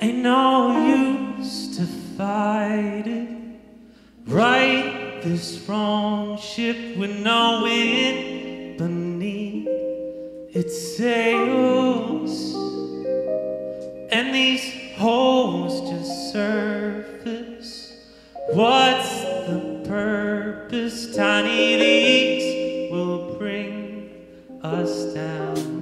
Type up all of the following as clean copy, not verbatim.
Ain't no use to fight it. Right this wrong ship with no wind beneath its sails, and these holes just surface. What's the purpose? Tiny leaks will bring us down.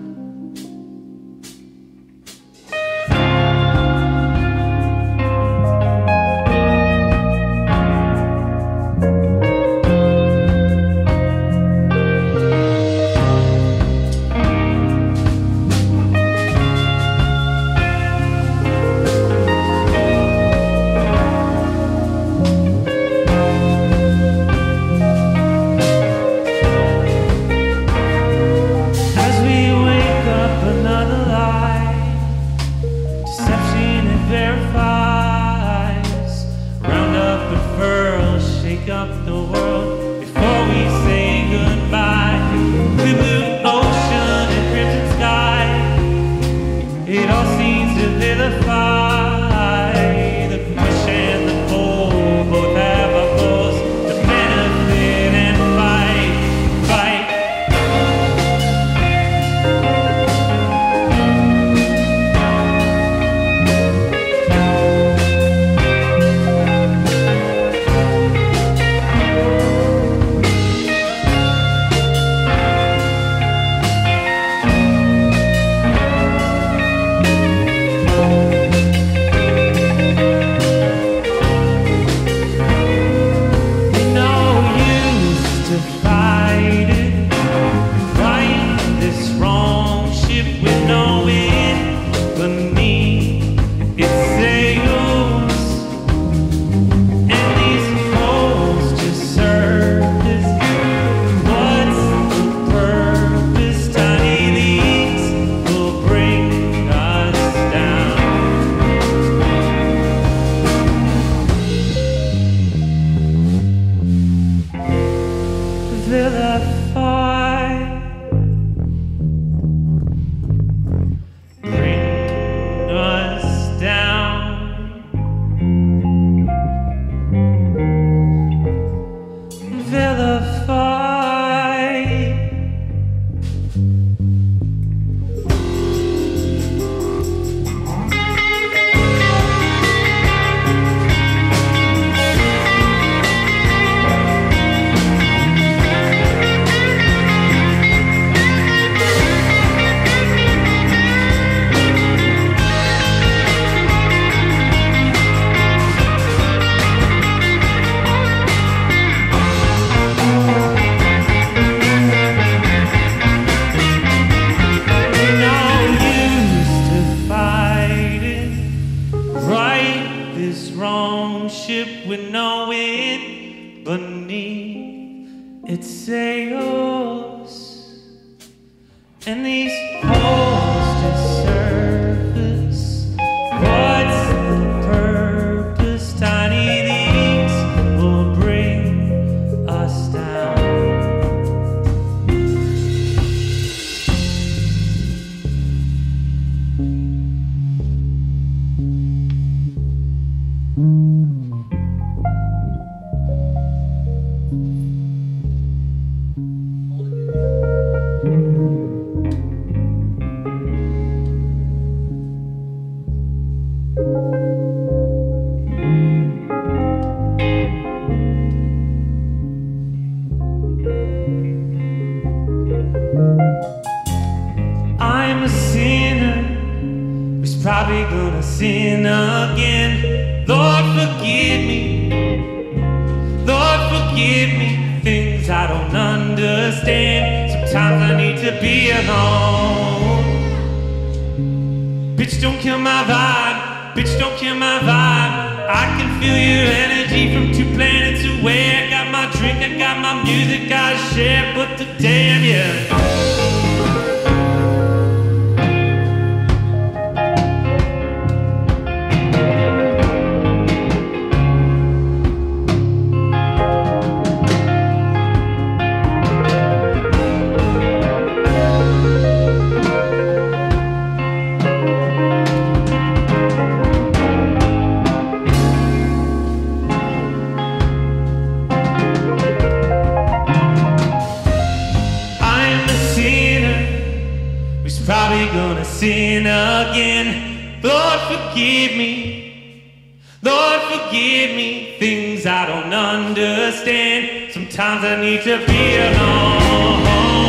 sin again. Lord, forgive me. Lord, forgive me. Things I don't understand. Sometimes I need to be alone.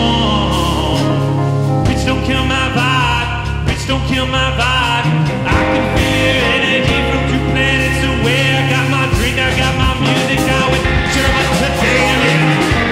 Bitch, don't kill my vibe. Bitch, don't kill my vibe. I can feel your energy from 2 planets away. I got my drink, I got my music. I would sure much to take it.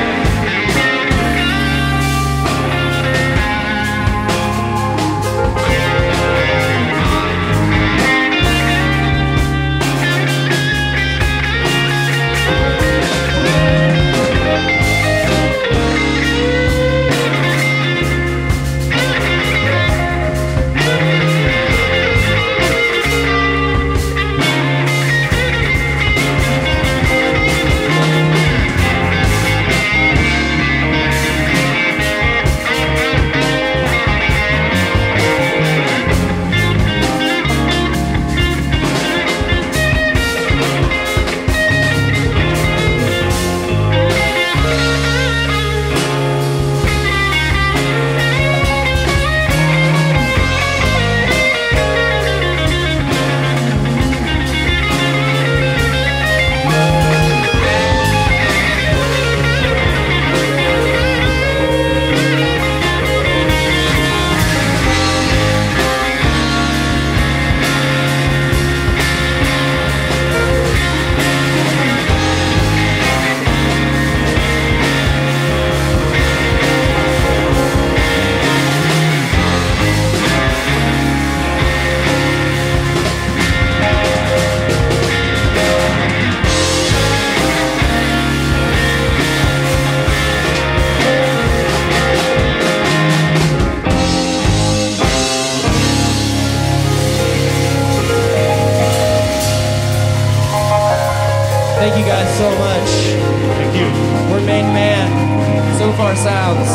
Thank you guys so much. Thank you. We're MainMan. Sofar Sounds.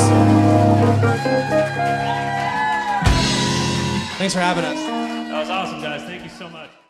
Thanks for having us. That was awesome, guys. Thank you so much.